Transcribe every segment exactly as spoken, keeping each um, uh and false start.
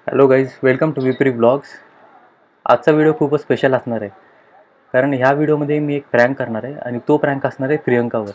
Hello guys, welcome to Vipri blogs. आजचा video खूपच special असणार आहे, कारण ह्या व्हिडिओमध्ये मी एक प्रँक करणार आहे आणि तो प्रँक असणार आहे प्रियंकावर.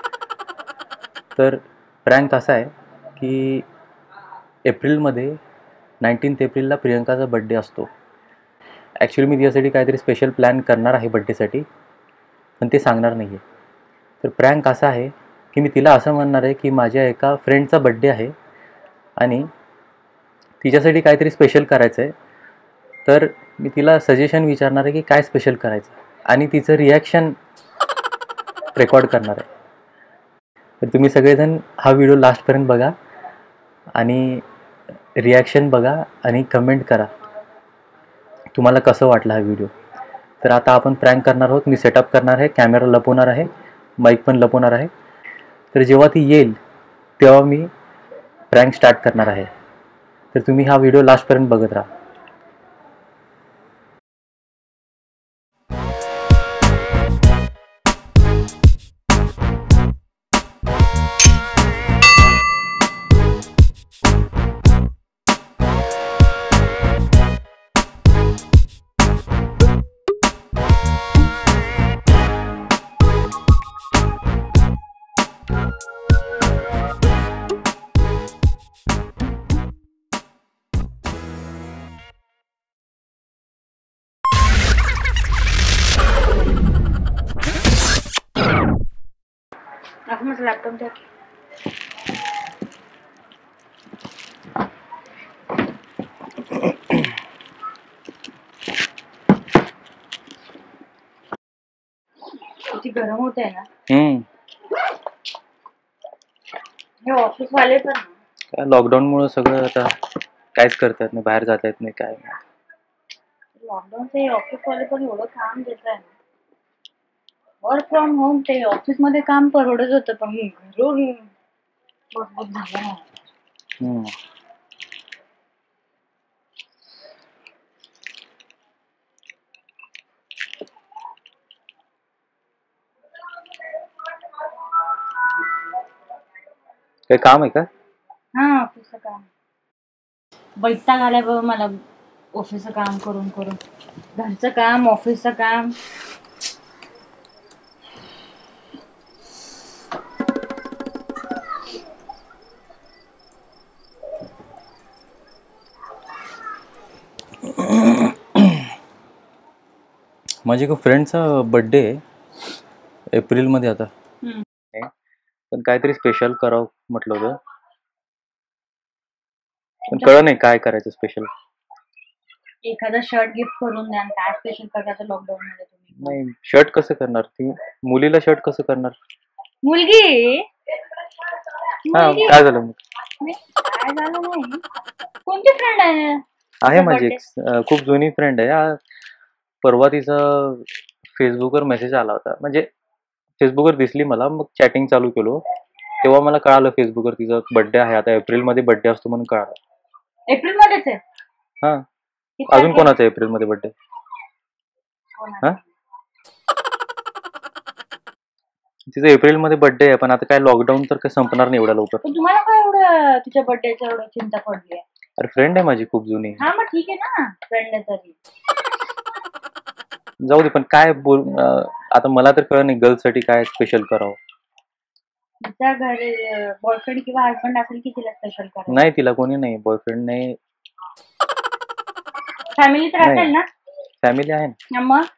तर प्रँक असा आहे की एप्रिलमध्ये नाईन्टीन्थ एप्रिलला प्रियंकाचा बड्डे असतो. ॲक्च्युली मी तिच्यासाठी काहीतरी स्पेशल प्लॅन करणार आहे बड्डेसाठी, पण ते सांगणार नाही आहे. तर प्रँक असा आहे की मी तिला असं म्हणणार आहे की माझ्या एका फ्रेंडचा बड्डे आहे आणि तिच्यासाठी काहीतरी स्पेशल करायचं आहे. तर मी तिला सजेशन विचारणार आहे की काय स्पेशल करायचं आणि तिचं रिॲक्शन रेकॉर्ड करणार आहे. तर तुम्ही सगळेजण हा व्हिडिओ लास्टपर्यंत बघा आणि रिॲक्शन बघा आणि कमेंट करा तुम्हाला कसं वाटलं हा व्हिडिओ. तर आता आपण प्रँक करणार आहोत. मी सेटअप करणार आहे, कॅमेरा लपवणार आहे, माईक पण लपवणार आहे. तर जेव्हा ती येईल तेव्हा मी प्रँक स्टार्ट करणार आहे. तर तुम्ही हा व्हिडिओ लास्टपर्यंत बघत राहा. माझं लॅपटॉप द्या. किती गरम होत आहे ना. हम्म हे ऑफिस वाले पण काय लॉकडाऊनमुळे सगळं आता काहीच करता येत नाही, बाहेर जाता येत नाही, काय नाही. लॉकडाऊनचे ऑफिस वाले पण एवढं काम देत आहे ना. वर्क फ्रॉम होम ते ऑफिस मध्ये काम परवडत होतं, पण घरून बघ झालं ना. हम्म काही काम आहे का? हा, ऑफिसचं काम. वैताग आलाय बाबा मला ऑफिसचं काम करून करून. घरचं काम, ऑफिसचं काम. माझ्या एका फ्रेंडचा बड्डे आहे एप्रिलमध्ये आता. हम्म. पण काहीतरी स्पेशल करावं म्हटलं होतं, पण कळलं नाही काय करायचं स्पेशल. एखादा शर्ट गिफ्ट करून द्या. काय स्पेशल करायचं लॉकडाऊन मध्ये तुम्ही? नाही, शर्ट कसं करणार? ती मुलीला शर्ट कसं करणार? मुलगी हा, मुलगी काय झालं मग? नाही, काय झालं नाही. कोणती फ्रेंड आहे? आहे माझी एक अं, खूप जुनी फ्रेंड आहे. आ, परवा तिचा फेसबुकवर मेसेज आला होता, म्हणजे फेसबुकवर दिसली मला, मग चॅटिंग चालू केलो तेव्हा मला कळालं फेसबुकवर तिचा बर्थडे आहे. आता एप्रिलमध्ये बर्थडे असतो म्हणून कळालं. एप्रिल मध्येच आहे? हा, किती अजून तारखेला? कोणाचा एप्रिलमध्ये बर्थडे? हा, तिचा एप्रिलमध्ये बर्थडे आहे, पण आता काय लॉकडाऊन तर काय संपणार नाही एवढ्या लवकर. पण तुम्हाला काय एवढं तिच्या बर्थडेचं एवढं चिंता पडली आहे? अरे फ्रेंड आहे माझी खूप जुनी. हा, मग ठीक आहे ना, फ्रेंड आहे तरी. जाऊ दे, पण काय बोल अं, आता मला तर कळलं नाही गर्ल्ससाठी काय स्पेशल करावं. तिच्या घरी बॉयफ्रेंड किंवा हसबंड असेल की तिला स्पेशल करायचं? नाही, तिला कोणी नाही, बॉयफ्रेंड नाही. फॅमिली तर असेल ना? फॅमिली आहे ना. हा, मग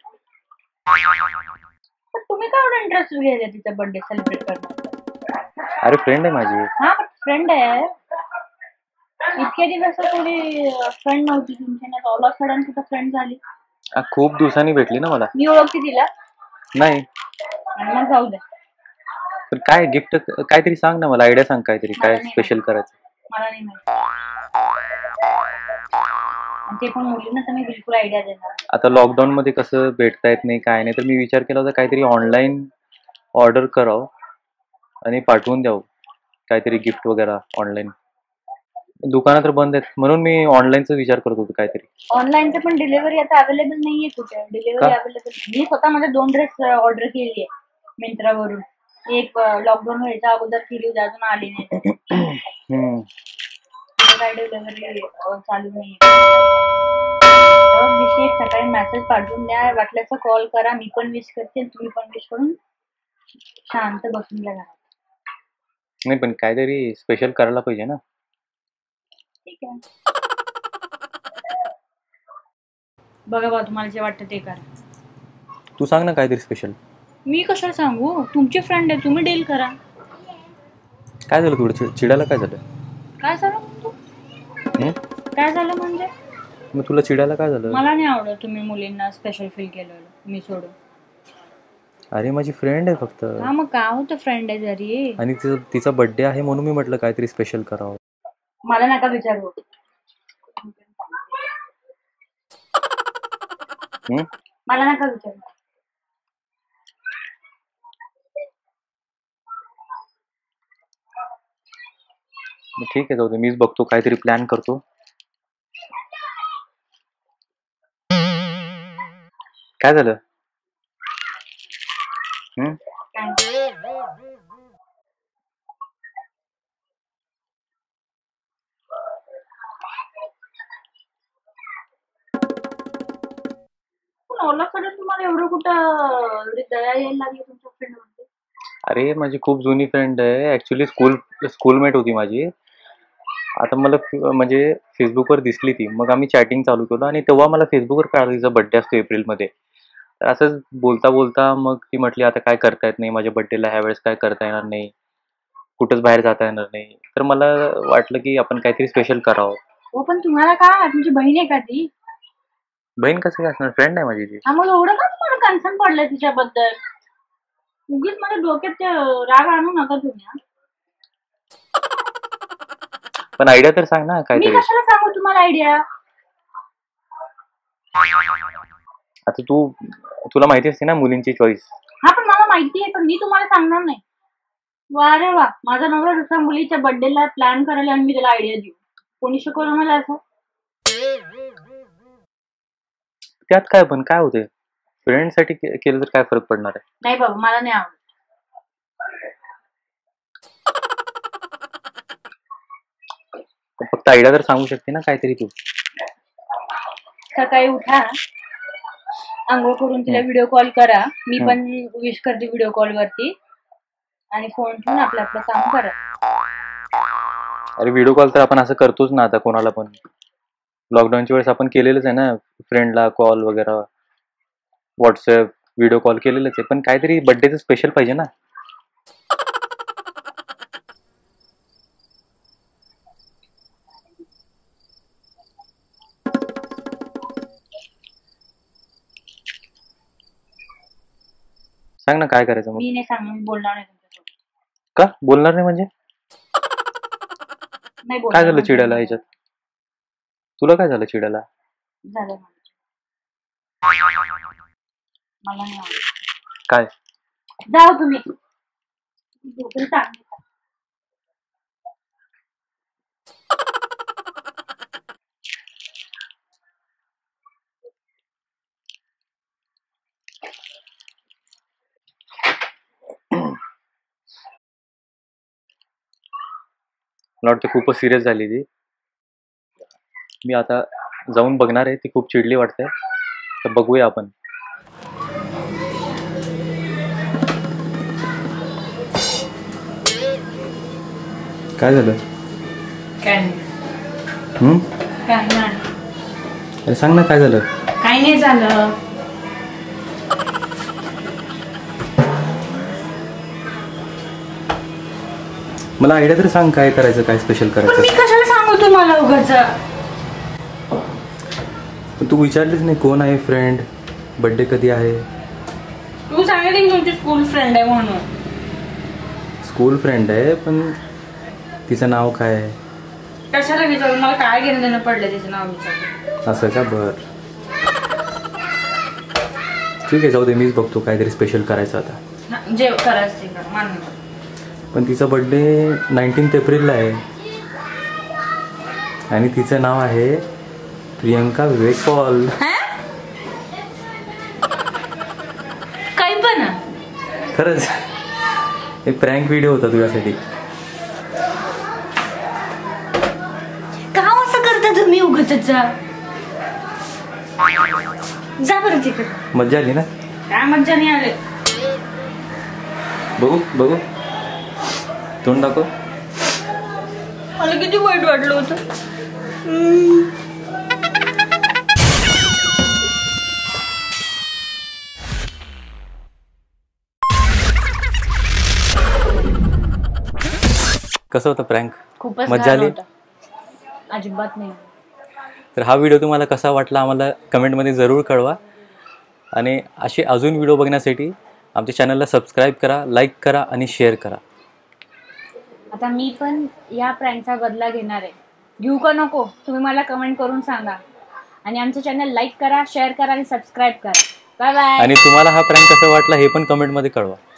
पण तुम्ही काय एवढं इंटरेस्ट घ्यायला तिचा बर्थडे सेलिब्रेट करण्यात? अरे फ्रेंड आहे माझी. हा, फ्रेंड आहे. इतके दिवस कोणी फ्रेंड नव्हती तुमची ना, ऑल ऑफ सडन कुठं फ्रेंड झाली? आ, खूप दिवसांनी भेटली ना मला. मी ओळखते तिला? नाही. आणि मग जाऊ दे. पण काय गिफ्ट काहीतरी सांग ना, मला आयडिया सांग काहीतरी, मला काय नाही स्पेशल करायचं. मला नाही माहिती. आणि ते पण मुलींना तर मी बिलकुल आयडिया देणार नाही. आता लॉकडाऊन मध्ये कसं भेटता येत नाही, काय नाही, तर मी विचार केला होता काहीतरी ऑनलाईन ऑर्डर करावं आणि पाठवून द्यावं काहीतरी गिफ्ट वगैरे ऑनलाईन. दुकानं तर बंद आहेत, म्हणून मी ऑनलाईनचा विचार करत होतो काहीतरी. ऑनलाईनचं पण डिलिव्हरी आता अवेलेबल नाहीये कुठे. डिलिव्हरी का? अवेलेबल. मी स्वतः माझे दोन ड्रेस ऑर्डर केली आहे मिंत्रावरून. एक लॉकडाऊन व्हायच्या अगोदर केली होती, अजून आली नाही. हम्म. माझं काय डिलिव्हरी चालू नाही. दिवशी सकाळी मेसेज पाठवून द्या, वाटल्याचा कॉल करा, मी पण विश करते, तुम्ही पण विश करून शांत बसून द्या घरात. नाही पण काहीतरी स्पेशल करायला पाहिजे ना. ठीक आहे, बघा बा तुम्हाला जे वाटतं ते करा. तू सांग ना काहीतरी स्पेशल. मी कशाला सांगू, तुमची फ्रेंड आहे, तुम्ही डील करा. काय झालं थोडं चिडायला? काय झालं? काय झालं तू काय झालं म्हणजे? मग तुला चिडायला काय झालं? मला नाही आवडत तुम्ही मुलींना स्पेशल फील केलेलं, मी सोडून. अरे माझी फ्रेंड आहे फक्त. हा मग काय होतं, फ्रेंड आहे जरी. आणि तिचा बर्थडे आहे म्हणून मी म्हटलं काहीतरी स्पेशल करावं. मला नका विचारू, मला नका विचारू. ठीक आहे, जाऊ दे, मीच बघतो, काहीतरी प्लॅन करतो. काय झालं? हम्म ओलाकडे तुम्हाला एवढं कुठं दया यायला लागली तुमच्या फ्रेंड वरती? अरे माझी खूप जुनी फ्रेंड आहे, ऍक्च्युली स्कूल स्कूलमेट होती माझी. आता मला म्हणजे फेसबुकवर दिसली ती, मग आम्ही चॅटिंग चालू केलं आणि तेव्हा मला फेसबुकवर कळालं तिचा बर्थडे असतो एप्रिलमध्ये. तर असंच बोलता बोलता मग ती म्हटली आता काय करता येत नाही, माझ्या बर्थडेला ह्या वेळेस काय करता येणार नाही, कुठंच बाहेर जाता येणार नाही. तर मला वाटलं की आपण काहीतरी स्पेशल करावं. हो पण तुम्हाला काय, तुमची बहीण आहे का ती? बहीण कसं काय असणार, फ्रेंड आहे माझी ती. हा मग एवढं का तुम्हाला कन्सर्न पडलंय तिच्याबद्दल? उगीच माझ्या डोक्यात राग आणू नका तुम्ही. पण आयडिया तर सांग ना काहीतरी. मी कशाला सांगू तुम्हाला आयडिया? आता तू तुला माहिती असते ना मुलींची चॉईस. हा पण मला माहिती आहे, पण मी तुम्हाला सांगणार नाही. वा रे वा, माझा नवरा दुसऱ्या मुलीच्या बर्थडेला प्लॅन करायला आणि मी त्याला आयडिया देऊ, कोणी शिकवलं मला असं? त्यात काय, पण काय होते, फ्रेंड साठी केलं तर काय फरक पडणार आहे? नाही बाबा, मला नाही आवडत. फक्त आयडिया तर सांगू शकते ना काहीतरी तू. सकाळी उठा, आंघोळ करून तिला व्हिडिओ कॉल करा, मी पण विश करते व्हिडिओ कॉल वरती, आणि फोन ठेवून आपलं आपलं काम करा. अरे व्हिडिओ कॉल तर आपण असं करतोच ना आता कोणाला पण. लॉकडाऊनच्या वेळेस आपण केलेलंच आहे ना, फ्रेंडला कॉल वगैरे, व्हॉट्सअप व्हिडिओ कॉल केलेलंच आहे. पण काहीतरी बर्थडेचं स्पेशल पाहिजे ना. सांग ना काय करायचं मग. मी नाही सांगणार, मी बोलणार नाही तुमच्यासोबत. का बोलणार नाही म्हणजे? नाही काय झालं चिडायला ह्याच्यात? तुला काय झालं चिडायला? झालं मला नाही आवडत. काय? जाओ तुम्ही. डोकं चांगलं. मला वाटतं खूपच सिरियस झाली ती. मी आता जाऊन बघणार आहे, ती खूप चिडली वाटते, तर बघूया आपण. काय झालं? काय नाही. हम्म काय नाही. अरे सांग ना काय झालं? काय नाही झालं. मला आयडिया तरी सांग काय करायचं, काय स्पेशल करायचं. मी कशाला सांगू तुम्हाला उगाच? तू विचारलीच नाही कोण आहे फ्रेंड, बर्थडे कधी आहे. तू सांगितलं तुमची स्कूल फ्रेंड आहे म्हणून. स्कूल फ्रेंड आहे पण तिचं नाव काय आहे? कशाला विचारू, मला काय घेणं देणं पडलं तिचं नाव विचारू. असं का? बर ठीक आहे, जाऊ दे, मीच बघतो काहीतरी स्पेशल करायचं आता. जे करायचं ते कर, मान. पण तिचा बर्थडे नाईन्टीन्थ एप्रिलला आहे आणि तिचं नाव आहे प्रियंका विवेक पॉल. काही पण खरंच एक प्रँक व्हिडिओ होता तुझ्यासाठी. तर जा जा बरं तिकडे. मज्जा आली ना? काय मज्जा नाही आले. बघू बघू तोंड दाखव. मला किती वाईट वाटलं होतं. कसं होतं प्रँक? खूपच मज्जा घाण आली? होतं. अजिबात नाही. तर हा व्हिडिओ तुम्हाला कसा वाटला आम्हाला कमेंटमध्ये जरूर कळवा. आणि असे अजून व्हिडिओ बघण्यासाठी आमच्या चॅनलला सबस्क्राईब करा, लाईक करा आणि शेअर करा. आता मी पण या प्रँकचा बदला घेणार आहे. घेऊ का नको तुम्ही मला कमेंट करून सांगा. आणि आमचं चॅनल लाईक करा, शेअर करा आणि सबस्क्राईब करा. Bye bye. आणि तुम्हाला हा प्रँक कसा वाटला हे पण कमेंटमध्ये कळवा.